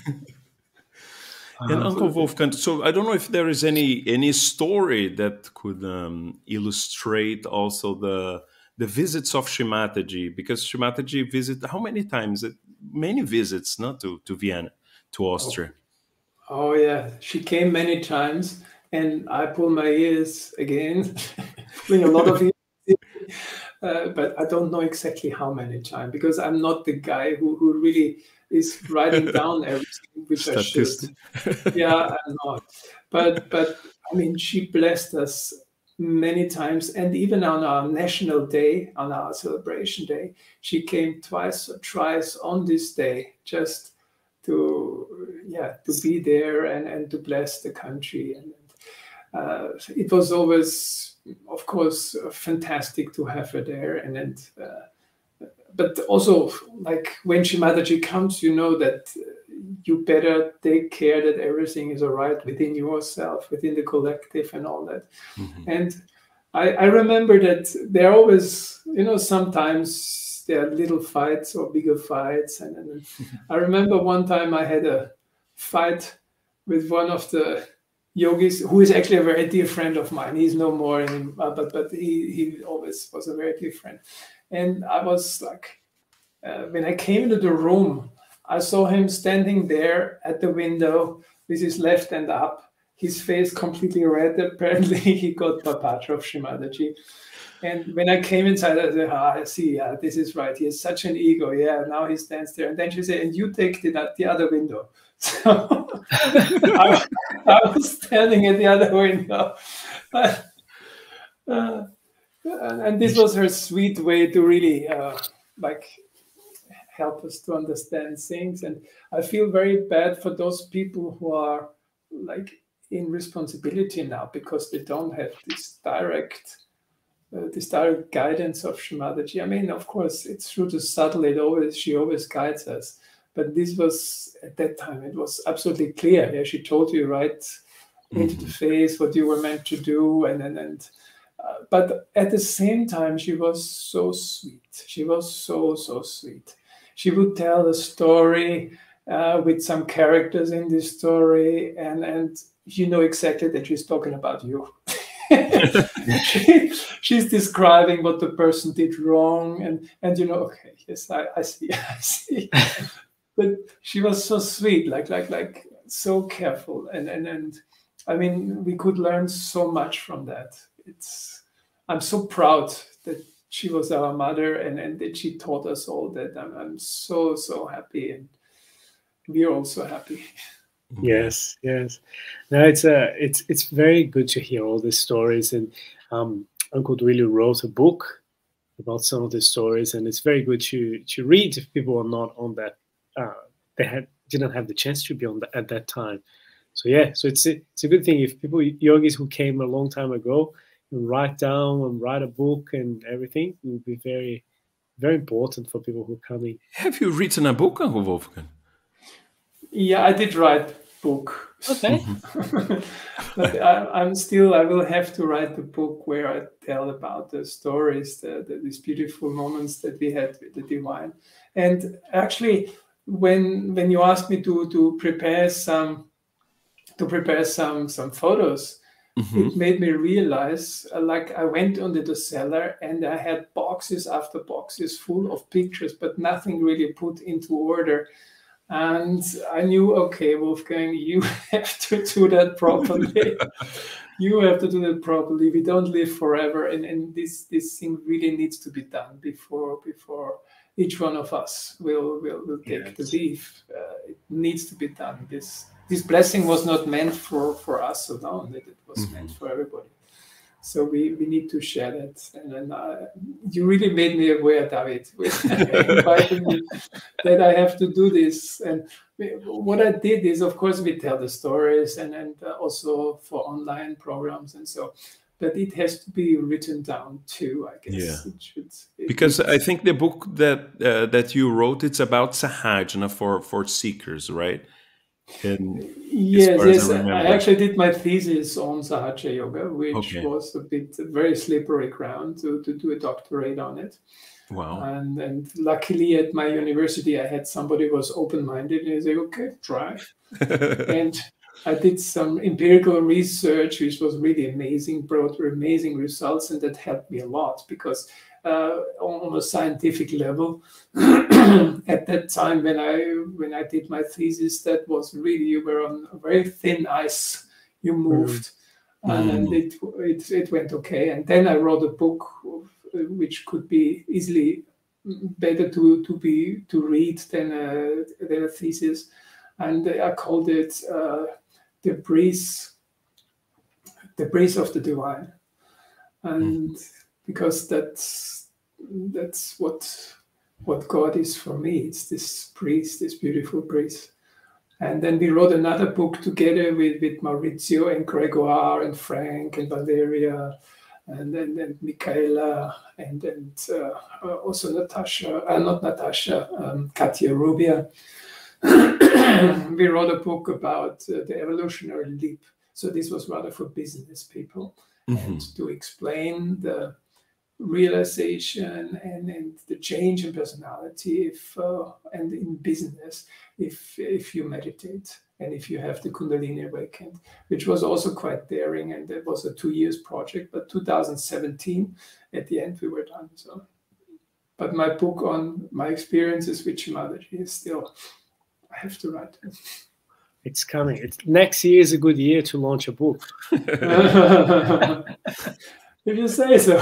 And Uncle Wolfgang, so I don't know if there is any story that could illustrate also the visits of Shimataji, because Shimataji visited how many times? Many visits, not to Vienna, to Austria. Oh yeah, she came many times, and I pull my ears again, pulling a lot of ears. But I don't know exactly how many times, because I'm not the guy who really is writing down everything, which I should. Yeah, I'm not. But I mean, she blessed us many times, and even on our national day, on our celebration day, she came twice or thrice on this day, just to be there and to bless the country. And it was always, of course, fantastic to have her there. But also, like when Shimadaji comes, you know that you better take care that everything is all right within yourself, within the collective and all that. And I remember that there are always, sometimes there are little fights or bigger fights. And I remember one time I had a fight with one of the yogis, who is actually a very dear friend of mine. He's no more, but he always was a very dear friend. And I was like, when I came into the room, I saw him standing there at the window with his left hand up, his face completely red. Apparently, he got Papatra of Shimadaji. And when I came inside, I said, I see, this is right. He has such an ego. Yeah, now he stands there. And then she said, and you take the other window. So I was standing at the other window. And this was her sweet way to really help us to understand things. And I feel very bad for those people who are like in responsibility now, because they don't have this direct guidance of Shimadaji. I mean, of course, it's through the subtle. She always guides us. But this was, at that time, it was absolutely clear. Yeah, she told you right into the face what you were meant to do, but at the same time, she was so sweet. She was so sweet. She would tell a story with some characters in this story, and you know exactly that she's talking about you. She's describing what the person did wrong, and you know, okay, yes, I see. But she was so sweet, like so careful, and I mean, we could learn so much from that. I'm so proud that she was our mother, and that she taught us all that. I'm so happy, and we're also happy. Yes. No, it's very good to hear all these stories, and Uncle really wrote a book about some of the stories, and it's very good to read if people are not on that. Didn't have the chance to be on at that time. So yeah, so it's a good thing if people, yogis who came a long time ago, write down and write a book and everything, it would be very, very important for people who are coming. Have you written a book, Uncle Wolfgang? Yeah, I did write book. Okay. But I will have to write the book where I tell about the stories, these beautiful moments that we had with the divine. And actually, when you asked me to prepare some photos, it made me realize, like, I went onto the cellar and I had boxes after boxes full of pictures, but nothing really put into order. And I knew, okay, Wolfgang, you have to do that properly. You have to do that properly. We don't live forever, and this thing really needs to be done before each one of us will take the leave. It needs to be done. This blessing was not meant for us alone. It was meant for everybody. So we need to share that. And you really made me aware, David, with inviting me that I have to do this. And what I did is, of course, we tell the stories and also for online programs and so. But it has to be written down too, I guess. Yeah. Because I think the book that you wrote, it's about Sahaja for seekers, right? And yes. I actually did my thesis on Sahaja Yoga, which was a very slippery ground to do a doctorate on it. Wow. And luckily at my university, I had somebody who was open-minded and he said, okay, try. And I did some empirical research, which was really amazing, brought amazing results, and that helped me a lot because on a scientific level, at that time when I did my thesis, that was really, you were on a very thin ice. You moved, and it went okay. And then I wrote a book which could be easily better to read than a thesis, and I called it the breeze of the divine, and because that's what God is for me. It's this breeze, this beautiful breeze. And then we wrote another book together with Maurizio and Gregoire and Frank and Valeria and Michaela and also Natasha, Katia Rubia. We wrote a book about the evolutionary leap. So this was rather for business people and to explain the realization and the change in personality and in business if you meditate and if you have the Kundalini awakened, which was also quite daring, and it was a 2 years project, but 2017 at the end we were done. So, but my book on my experiences with Shimadji is still, I have to write it. It's coming. Next year is a good year to launch a book. If you say so.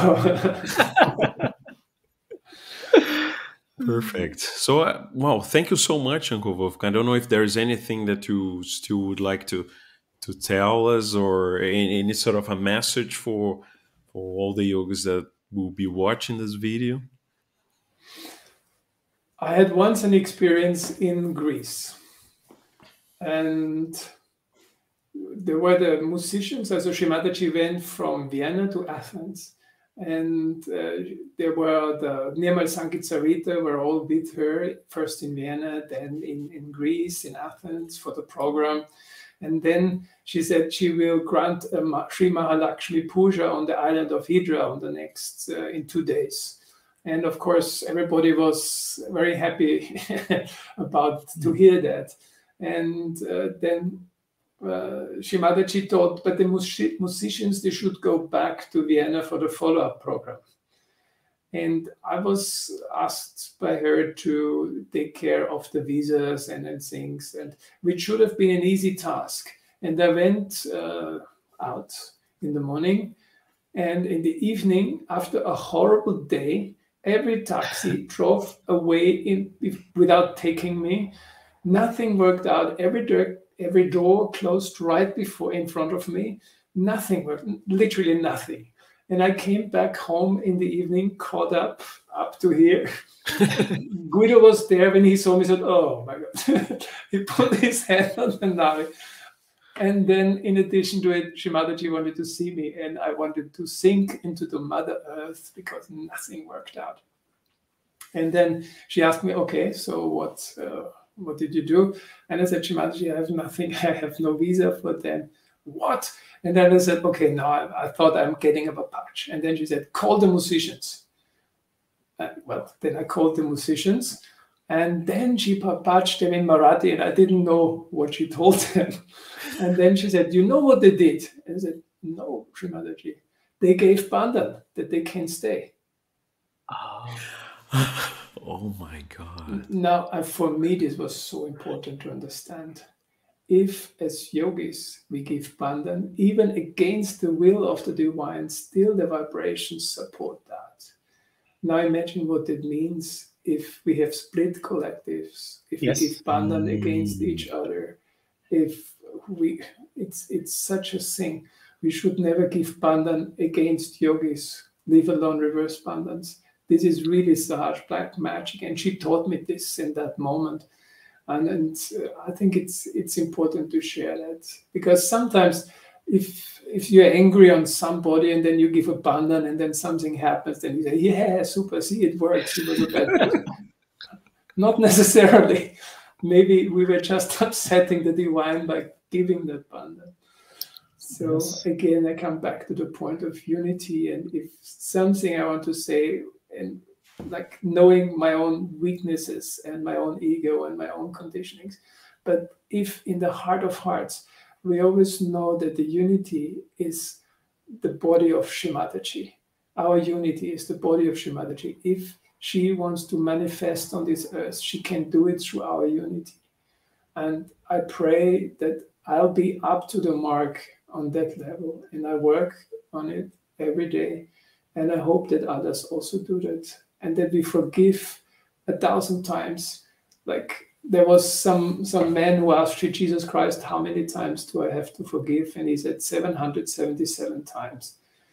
Perfect. So, wow, thank you so much, Uncle Wolfgang. I don't know if there's anything that you still would like to tell us, or any sort of a message for all the yogis that will be watching this video. I had once an experience in Greece, and there were the musicians. Also, Shimadji went from Vienna to Athens, and there were the Nirmal Sankitsarita were all with her, first in Vienna, then in Greece, in Athens for the program. And then she said she will grant a Sri Mahalakshmi Puja on the island of Hydra on the next, in 2 days. And of course, everybody was very happy about to hear that. And then Shimadji thought, but the musicians, they should go back to Vienna for the follow-up program. And I was asked by her to take care of the visas and things, and which should have been an easy task. And I went out in the morning, and in the evening, after a horrible day, every taxi drove away without taking me. Nothing worked out. Every door closed right in front of me. Nothing worked, literally nothing. And I came back home in the evening, caught up to here. Guido was there when he saw me, said, oh my God. He put his hand on the knife. And then in addition to it, Shimadji wanted to see me, and I wanted to sink into the Mother Earth because nothing worked out. And then she asked me, okay, so what did you do? And I said, Shimataji, I have nothing. I have no visa for them. What? And then I said, okay, no, I thought I'm getting a patch. And then she said, call the musicians. Well, then I called the musicians. And then she patched them in Marathi, and I didn't know what she told them. And then she said, you know what they did? And I said, no, Shrimataji. They gave Bandan that they can stay. Oh my God. Now, for me, this was so important to understand. If, as yogis, we give Bandan, even against the will of the divine, still the vibrations support that. Now imagine what it means if we have split collectives, if Yes. we give Bandan against each other, if we, it's such a thing. We should never give Bandan against yogis, leave alone reverse Bandans. This is really Sahaj black magic, and she taught me this in that moment. And I think it's important to share that, because sometimes if you're angry on somebody and then you give a Bandan and then something happens, then you say, yeah, super, see, it works. It was a bad person. Not necessarily. Maybe we were just upsetting the divine by giving that Bandan. So yes. Again, I come back to the point of unity, and if something I want to say, and like knowing my own weaknesses and my own ego and my own conditionings, but if in the heart of hearts, we always know that the unity is the body of Shimataji. Our unity is the body of Shimataji. If she wants to manifest on this earth, she can do it through our unity. And I pray that I'll be up to the mark on that level, and I work on it every day. And I hope that others also do that, and that we forgive 1,000 times. Like there was some man who asked Jesus Christ, how many times do I have to forgive? And he said 777 times.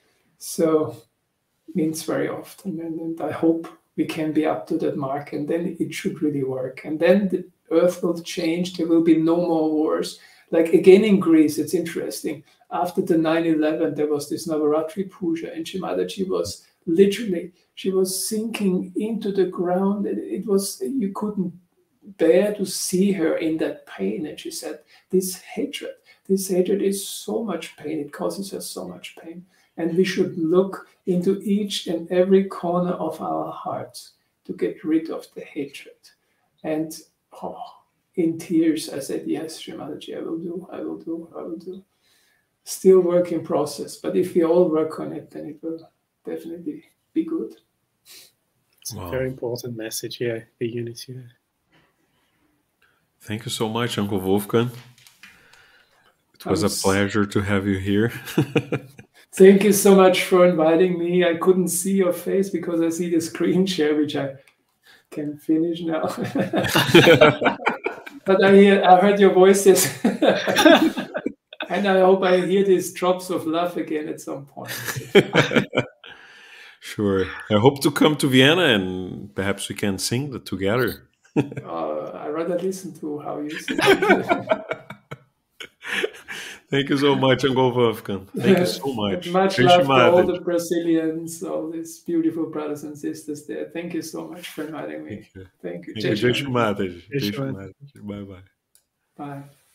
So means very often. And I hope we can be up to that mark, and then it should really work. And then the earth will change. There will be no more wars. Like again in Greece, it's interesting. After the 9/11, there was this Navaratri puja, and Shimataji was literally, she was sinking into the ground. It was, you couldn't bear to see her in that pain. And she said, this hatred is so much pain. It causes her so much pain. And we should look into each and every corner of our hearts to get rid of the hatred. And in tears, I said, yes, Shrimataji, I will do. Still work in process. But if we all work on it, then it will definitely be good. It's a very important message here, the unity. Thank you so much, Uncle Wolfgang. It was a pleasure to have you here. Thank you so much for inviting me. I couldn't see your face because I see the screen share, which I can finish now. But I heard your voices. And I hope I hear these drops of love again at some point. Sure. I hope to come to Vienna and perhaps we can sing that together. I rather listen to how you sing. Thank you so much, Uncle Wolfgang. Thank you so much. Much love to all the Brazilians, all these beautiful brothers and sisters there. Thank you so much for inviting me. Thank you. Bye-bye. Bye.